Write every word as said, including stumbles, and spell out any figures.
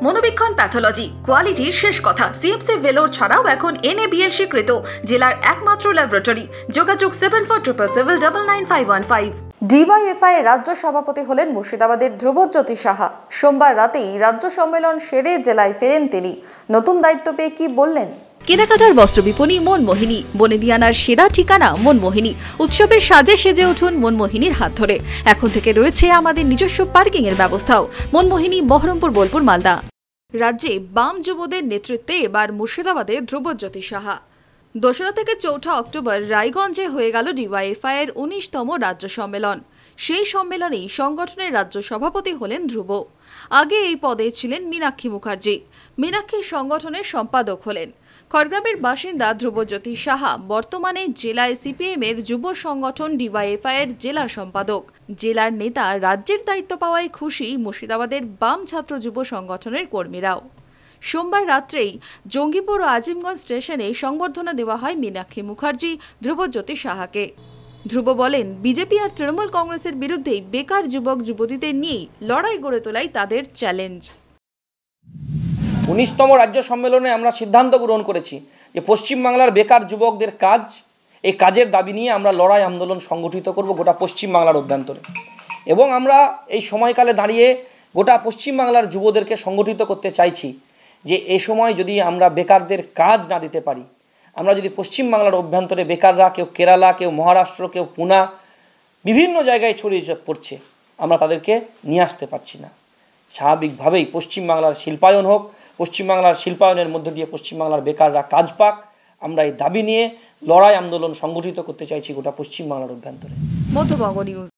মনোবীক্ষণ pathology কোয়ালিটির শেষ কথা। সিএমসি ভেলোর ছাড়াও এখন এনএবিএল স্বীকৃত জেলার একমাত্র ল্যাবরেটরি। যোগাযোগ seven four triple seven double nine five one five. DYFI রাজ্য সভাপতি হলেন মুর্শিদাবাদের ধ্রুবজ্যোতি সাহা। সোমবার রাতেই রাজ্য সম্মেলন সেরে জেলায় ফেরেন তিনি। নতুন দায়িত্ব পেয়ে কি বললেন? কেনাকাটার বস্ত্র বিপণী মনমোহিনী, বনেদিয়ানার সেরা ঠিকানা মনমোহিনী। উৎসবের সাজে সেজে উঠুন মনমোহিনীর হাত ধরে। এখন থেকে রয়েছে আমাদের নিজস্ব পার্কিং এর ব্যবস্থাও। মনমোহিনী, বহরমপুর, বোলপুর, মালদা। রাজ্যে বাম যুবদের নেতৃত্বে এবার মুর্শিদাবাদে ধ্রুবজ্যোতি সাহা। দোসরা থেকে চৌঠা অক্টোবর রায়গঞ্জে হয়ে গেল ডিওয়াইএফআই এর উনিশতম রাজ্য সম্মেলন। সেই সম্মেলনেই সংগঠনের রাজ্য সভাপতি হলেন ধ্রুব। আগে এই পদে ছিলেন মীনাক্ষী মুখার্জি। মীনাক্ষী সংগঠনের সম্পাদক হলেন। খড়গ্রামের বাসিন্দা ধ্রুবজ্যোতি সাহা বর্তমানে জেলায় সিপিএম এর যুব সংগঠন ডিওয়াইএফআই এর জেলা সম্পাদক। জেলার নেতা রাজ্যের দায়িত্ব পাওয়ায় খুশি মুর্শিদাবাদের বাম ছাত্র যুব সংগঠনের কর্মীরাও। সোমবার রাত্রেই জঙ্গিপুর ও আজিমগঞ্জ স্টেশনে সংবর্ধনা দেওয়া হয় মীনাক্ষী মুখার্জি, ধ্রুবজ্যোতি সাহাকে। ধ্রুব বলেন, বিজেপি আর তৃণমূল কংগ্রেসের বিরুদ্ধেই বেকার যুবক যুবতীদের নিয়েই লড়াই গড়ে তোলাই তাদের চ্যালেঞ্জ। উনিশতম রাজ্য সম্মেলনে আমরা সিদ্ধান্ত গ্রহণ করেছি যে পশ্চিমবাংলার বেকার যুবকদের কাজ, এই কাজের দাবি নিয়ে আমরা লড়াই আন্দোলন সংগঠিত করব গোটা পশ্চিমবাংলার অভ্যন্তরে। এবং আমরা এই সময়কালে দাঁড়িয়ে গোটা পশ্চিমবাংলার যুবদেরকে সংগঠিত করতে চাইছি যে এই সময় যদি আমরা বেকারদের কাজ না দিতে পারি, আমরা যদি পশ্চিমবাংলার অভ্যন্তরে বেকাররা কেউ কেরালা, কেউ মহারাষ্ট্র, কেউ পুনা, বিভিন্ন জায়গায় ছড়িয়ে পড়ছে, আমরা তাদেরকে নিয়ে আসতে পারছি না। স্বাভাবিকভাবেই পশ্চিমবাংলার শিল্পায়ন হোক, পশ্চিমবাংলার শিল্পায়নের মধ্যে দিয়ে পশ্চিমবাংলার বেকাররা কাজ পাক, আমরা এই দাবি নিয়ে লড়াই আন্দোলন সংগঠিত করতে চাইছি গোটা পশ্চিমবাংলার অভ্যন্তরে। মধ্যবঙ্গ নিউজ।